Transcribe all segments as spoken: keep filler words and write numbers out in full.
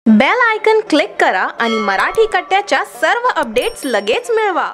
Bell icon click करा आणि मराठी कट्ट्याच्या सर्व अपडेट्स लगेच मिळवा।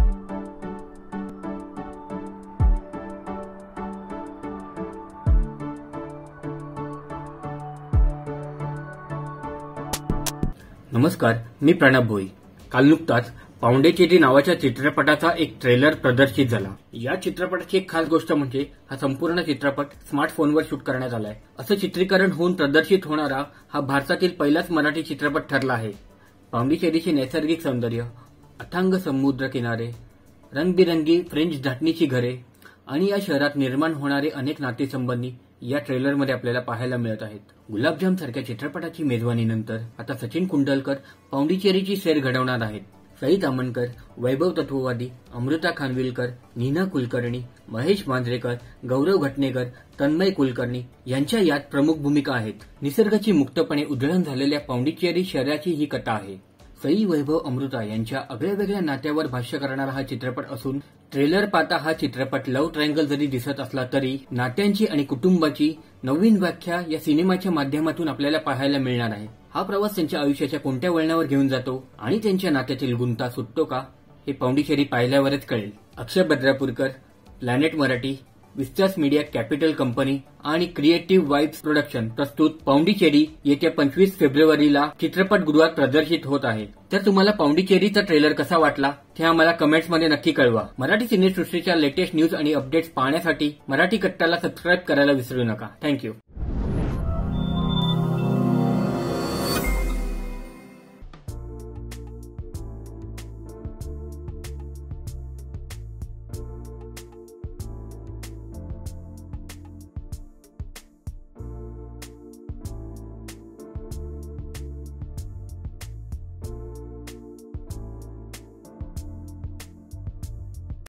नमस्कार, मी प्रणब भोई। काल नुकताच पाउंडेचेरी नावाच्या चित्रपटाचा एक ट्रेलर प्रदर्शित झाला। या चित्रपटाची एक खास गोष्ट म्हणजे हा संपूर्ण चित्रपट स्मार्टफोनवर शूट करण्यात आलाय। असं चित्रीकरण होऊन प्रदर्शित होणारा हा भारतातील पहिलाच मराठी चित्रपट ठरला आहे। पाउंडेचेरीचे नैसर्गिक सौंदर्य, अथांग समुद्र किनारे, रंगबिरंगी फ्रेंच धाटणीची घरे आणि या शहरात निर्माण होणारे अनेक नातेसंबंधी या ट्रेलरमध्ये आपल्याला पाहायला मिळत आहेत। गुलाबजाम सारख्या चित्रपटाची मेजवानीनंतर आता सचिन कुंडलकर पाउंडेचेरीची सैर घडवणार आहेत। सई तामणकर, वैभव तत्ववादी, अमृता खानविलकर, नीना कुलकर्णी, महेश मांजरेकर, गौरव घटनेकर, तन्मय कुलकर्णी यांच्या यात प्रमुख भूमिका आहेत। निसर्गाची मुक्तपणे उधळण झालेल्या पाउंडेचेरी शहराची ही कथा आहे। सई, वैभव, अमृता यांच्या आगळ्यावेगळ्या नात्यावर भाष्य करणारा हा चित्रपट असून ट्रेलर पाहता हा चित्रपट लव्ह ट्रायंगल जरी दिसत असला तरी नात्यांची आणि कुटुंबाची नवीन व्याख्या या सिनेमाच्या माध्यमातून आपल्याला पाहायला मिळणार आहे। हा प्रवास त्यांच्या आयुष्याच्या कोणत्या वळणावर घेऊन जातो आणि त्यांच्या नात्यातील गुंता सुटतो का, हे पाउंडेचेरी पाहिल्यावरच कळेल। Akshay Badrapurkar, Planet Marathi, Vistas media capital company आणि क्रिएटिव्ह वाइब्स प्रोडक्शन प्रस्तुत पाउंडेचेरी येत्या पंचवीस फेब्रुवारीला चित्रपटगृहात प्रदर्शित होत आहे। तर तुम्हाला पाउंडेचेरीचा ट्रेलर कसा वाटला ते आम्हाला कमेंट्समध्ये नक्की कळवा। मराठी सिनेसृष्टीच्या लेटेस्ट न्यूज आणि अपडेट्स पाहण्यासाठी मराठी कट्टाला सबस्क्राईब करायला विसरू नका। थँक्यू।